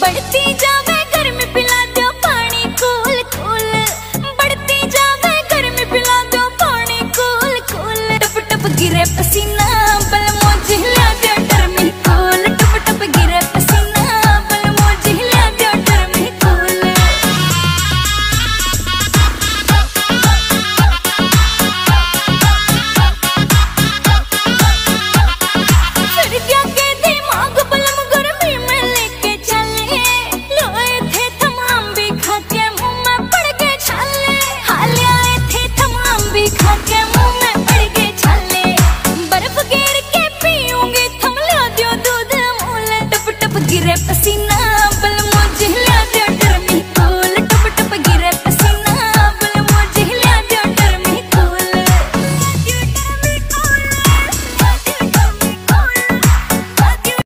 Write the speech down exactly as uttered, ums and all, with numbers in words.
बढ़ती जावे गर्मी पिला दो पानी कूल कूल, बढ़ती जावे गर्मी पिला दो पानी कूल कूल। टप टप गिरे पसीना बल मोज हिला दो टर्मी कूल, टप टप गिरे पसीना बल मोज हिला दो टर्मी कूल। फिर क्या के दिमाग बलम गर्मी में लेके चले, लोए थे तमाम भी खा के मुंह में पड़ गए छाले, हाल आए थे तमाम भी खा के मुंह में पड़ गए छाले। बर्फ गिर के पीऊंगी थम लो दो दूध मूल, टप टप गिरे पसीना